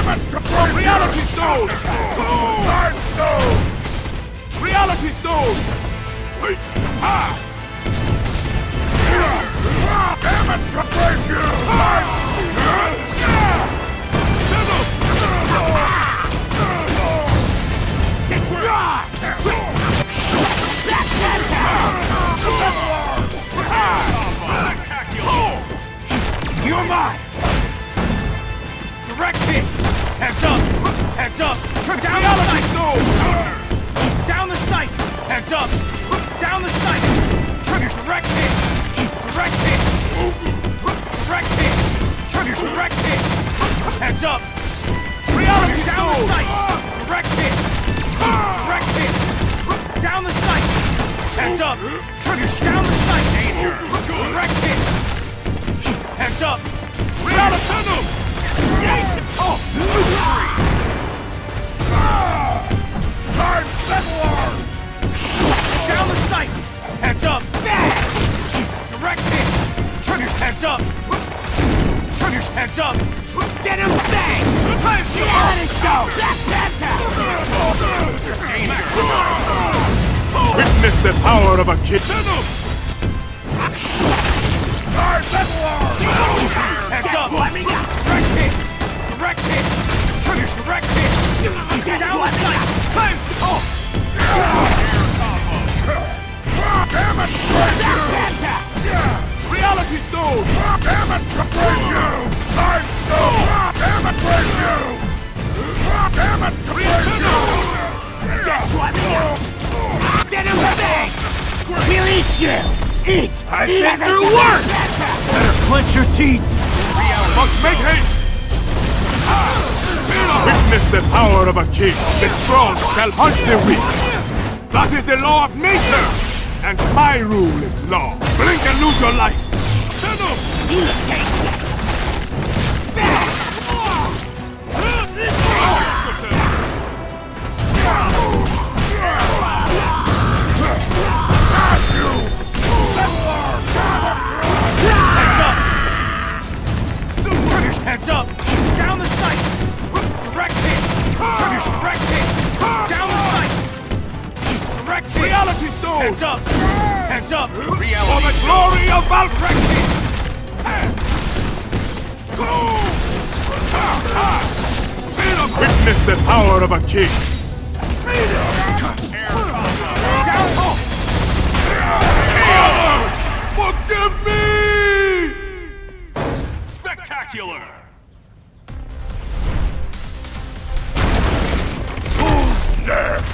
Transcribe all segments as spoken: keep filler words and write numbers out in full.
Reality stone! Time stone! Reality stone! Ha! Amateur break you! Destroy! Black Panther! You're mine! Direct hit! Heads up! Heads up! Trigger down the sight! Down the sight! Heads up! Down the sight! Triggers direct hit! Direct hit! Direct hit! Triggers direct hit! Heads up! Reality down the sight! Direct hit! Direct hit! Down the sight! Heads up! Triggers down the sight! Danger! Direct hit! Heads up! Reality Venom! Oh! Time settler! Down the sight! Heads up! Direct hit! Triggers heads up! Triggers heads up! Venom bang! Time to let it go! Black Panther! Witness the power of a kid. Venom! Time settler! Heads up! Direct hit! Direct hit! Triggers direct hit! Down the sight! Time to oh! Damn it! Reality stone! Damn it! Break you! Time stone! Damn it! Break you! Damn it! Break you! Guess what? Venom bang! We'll eat you! Eat! I've been through worse! Better clench your teeth! Must make haste! Witness the power of a king. The strong shall hunt the weak. That is the law of nature! And my rule is law. Blink and lose your life! Venom! You taste it! Heads up! Down the sight! Direct hit! Triggers direct hit! Down the sight! Direct hit! Reality stone! Heads up! Heads up! Reality for the glory of Valk! Direct hit! Witness the power of a king! Down! Oh! Forgive me! Spectacular! Who's next?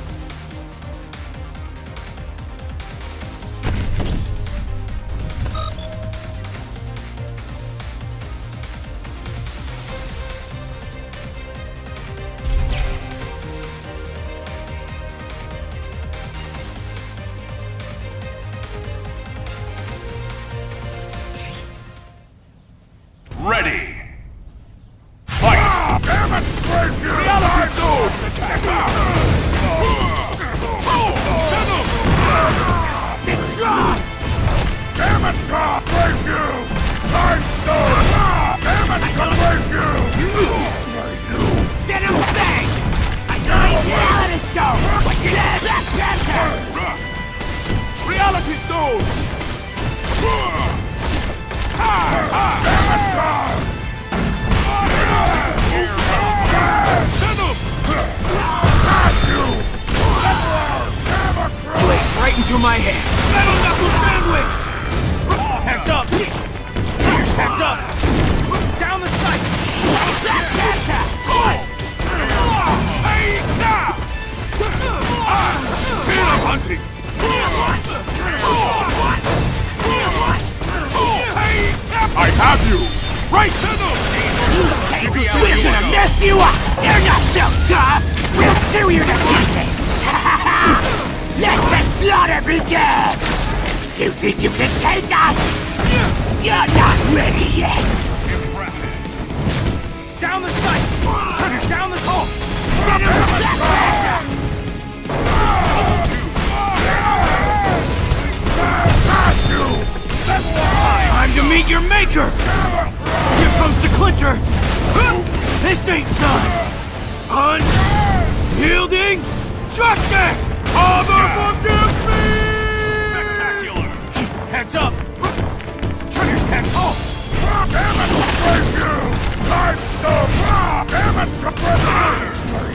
Ready! Fight! Damn it! Break you! Reality stone! Destroy! Damn it! Break you! Time stone! Damn it! Break you! Venom bang! I know reality stone! What's your name? Black Panther! Reality stone! Blade right into my head! Metal knuckle sandwich! Heads up! Triggers heads up! Down the sight! Black Panther! Venom hunting! I have you! Right, Venom! We're gonna mess you up! You're not so tough! We'll chew you to pieces! Let the slaughter begin! You think you can take us? You're not ready yet! Down the sight! Triggers down the hole! Venom Black Panther! Time to meet your maker! Here comes the clincher! This ain't done! Unyielding justice! Father, forgive me! Spectacular! Heads up! Triggers head home! Damn it, praise you! Time stone! Damn it, praise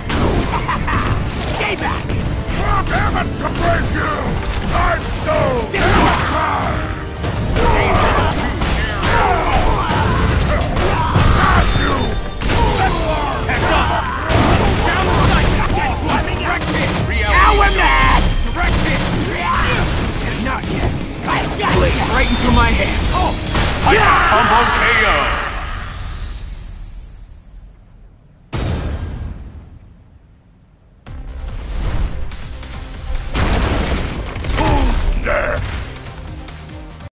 Stay back! Damn it, praise you! Time stone! Heads up! Down the sight! Direct hit! Now we're mad! Direct hit! Not yet. Blade right into my hand! Oh! Combo K O!